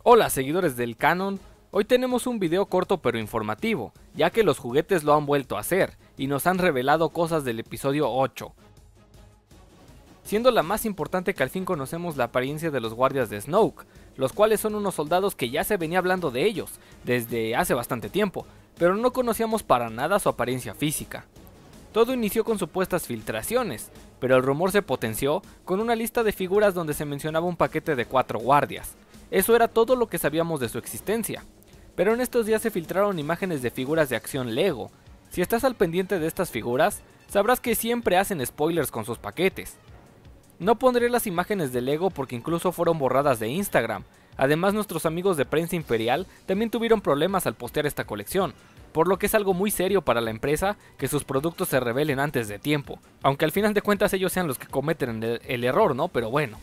Hola seguidores del canon, hoy tenemos un video corto pero informativo, ya que los juguetes lo han vuelto a hacer, y nos han revelado cosas del episodio 8. Siendo la más importante que al fin conocemos la apariencia de los guardias de Snoke, los cuales son unos soldados que ya se venía hablando de ellos, desde hace bastante tiempo, pero no conocíamos para nada su apariencia física. Todo inició con supuestas filtraciones, pero el rumor se potenció con una lista de figuras donde se mencionaba un paquete de 4 guardias. Eso era todo lo que sabíamos de su existencia. Pero en estos días se filtraron imágenes de figuras de acción Lego. Si estás al pendiente de estas figuras, sabrás que siempre hacen spoilers con sus paquetes. No pondré las imágenes de Lego porque incluso fueron borradas de Instagram. Además, nuestros amigos de Prensa Imperial también tuvieron problemas al postear esta colección, por lo que es algo muy serio para la empresa que sus productos se revelen antes de tiempo, aunque al final de cuentas ellos sean los que cometen el error, ¿no? Pero bueno.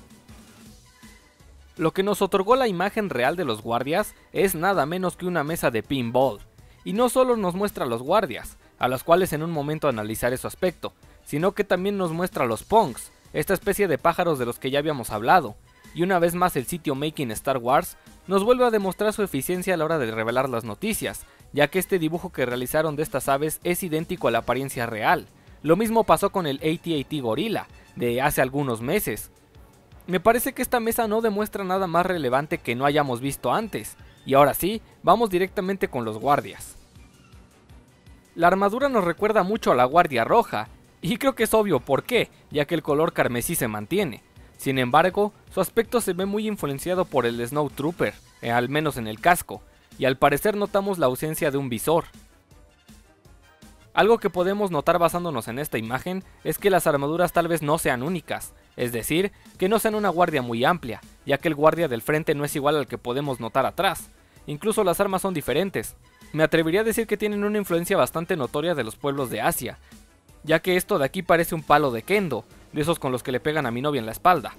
Lo que nos otorgó la imagen real de los guardias es nada menos que una mesa de pinball, y no solo nos muestra a los guardias, a los cuales en un momento analizaré su aspecto, sino que también nos muestra a los punks, esta especie de pájaros de los que ya habíamos hablado, y una vez más el sitio Making Star Wars nos vuelve a demostrar su eficiencia a la hora de revelar las noticias, ya que este dibujo que realizaron de estas aves es idéntico a la apariencia real. Lo mismo pasó con el AT-AT Gorilla, de hace algunos meses. Me parece que esta mesa no demuestra nada más relevante que no hayamos visto antes, y ahora sí, vamos directamente con los guardias. La armadura nos recuerda mucho a la Guardia Roja, y creo que es obvio por qué, ya que el color carmesí se mantiene. Sin embargo, su aspecto se ve muy influenciado por el Snowtrooper, al menos en el casco, y al parecer notamos la ausencia de un visor. Algo que podemos notar basándonos en esta imagen es que las armaduras tal vez no sean únicas, es decir, que no sean una guardia muy amplia, ya que el guardia del frente no es igual al que podemos notar atrás. Incluso las armas son diferentes. Me atrevería a decir que tienen una influencia bastante notoria de los pueblos de Asia, ya que esto de aquí parece un palo de kendo, de esos con los que le pegan a mi novia en la espalda.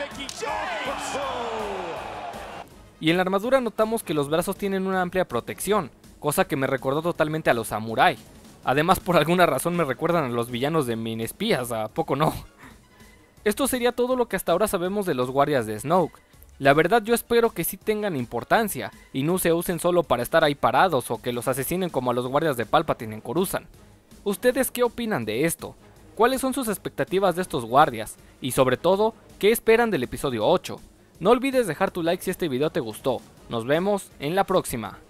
Y en la armadura notamos que los brazos tienen una amplia protección, cosa que me recordó totalmente a los samurái. Además, por alguna razón me recuerdan a los villanos de Minespías, ¿a poco no? Esto sería todo lo que hasta ahora sabemos de los guardias de Snoke. La verdad yo espero que sí tengan importancia, y no se usen solo para estar ahí parados o que los asesinen como a los guardias de Palpatine en Coruscant. ¿Ustedes qué opinan de esto? ¿Cuáles son sus expectativas de estos guardias? Y sobre todo, ¿qué esperan del episodio 8? No olvides dejar tu like si este video te gustó. Nos vemos en la próxima.